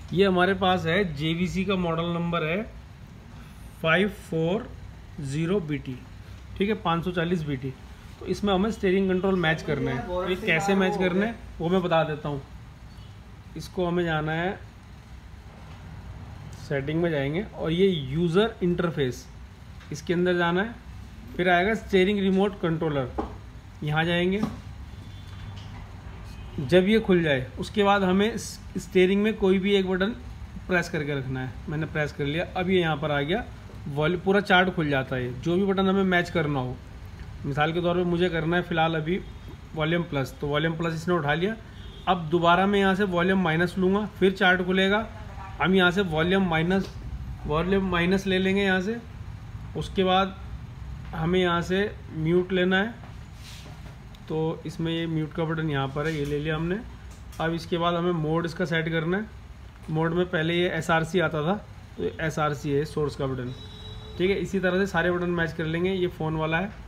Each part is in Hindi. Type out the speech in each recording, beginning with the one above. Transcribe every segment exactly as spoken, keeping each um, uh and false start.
ये हमारे पास है जेवीसी का मॉडल नंबर है five four zero B T, ठीक है, पाँच सौ चालीस बी टी। तो इसमें हमें स्टीयरिंग कंट्रोल मैच करना है। तो ये कैसे मैच करना है वो मैं बता देता हूँ। इसको हमें जाना है, सेटिंग में जाएंगे और ये यूज़र इंटरफेस, इसके अंदर जाना है। फिर आएगा स्टीयरिंग रिमोट कंट्रोलर, यहाँ जाएंगे। जब ये खुल जाए उसके बाद हमें स्टीयरिंग में कोई भी एक बटन प्रेस करके रखना है। मैंने प्रेस कर लिया, अब ये यहाँ पर आ गया वॉल्यूम, पूरा चार्ट खुल जाता है। जो भी बटन हमें मैच करना हो, मिसाल के तौर पे मुझे करना है फ़िलहाल अभी वॉल्यूम प्लस, तो वॉल्यूम प्लस इसने उठा लिया। अब दोबारा मैं यहाँ से वॉल्यूम माइनस लूँगा, फिर चार्ट खुलेगा। हम यहाँ से वॉल्यूम माइनस वॉल्यूम माइनस ले लेंगे यहाँ से। उसके बाद हमें यहाँ से म्यूट लेना है, तो इसमें ये म्यूट का बटन यहाँ पर है, ये ले लिया हमने। अब इसके बाद हमें मोड इसका सेट करना है। मोड में पहले ये एस आर सी आता था, तो ये एस आर सी है सोर्स का बटन, ठीक है। इसी तरह से सारे बटन मैच कर लेंगे। ये फ़ोन वाला है,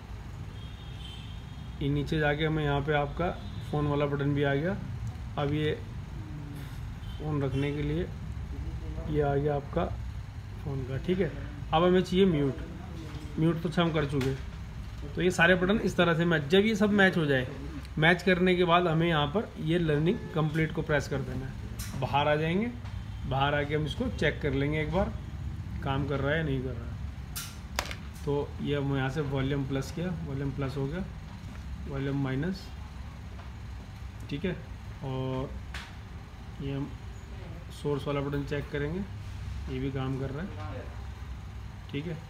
ये नीचे जाके हमें यहाँ पे आपका फ़ोन वाला बटन भी आ गया। अब ये फ़ोन रखने के लिए ये आ गया आपका फ़ोन का, ठीक है। अब हमें चाहिए म्यूट, म्यूट तो अच्छा हम कर चुके। तो ये सारे बटन इस तरह से मैच, जब ये सब मैच हो जाए, मैच करने के बाद हमें यहाँ पर ये लर्निंग कंप्लीट को प्रेस कर देना है। बाहर आ जाएंगे, बाहर आके हम इसको चेक कर लेंगे एक बार काम कर रहा है या नहीं कर रहा है। तो ये हम यहाँ से वॉल्यूम प्लस किया, वॉल्यूम प्लस हो गया, वॉल्यूम माइनस, ठीक है। और ये हम सोर्स वाला बटन चेक करेंगे, ये भी काम कर रहा है, ठीक है।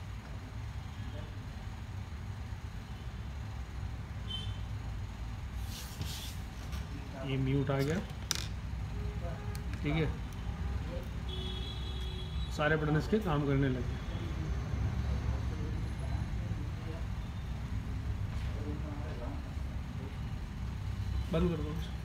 ये म्यूट आ गया, ठीक है। सारे बटन इसके काम करने लगे। बंद कर दो।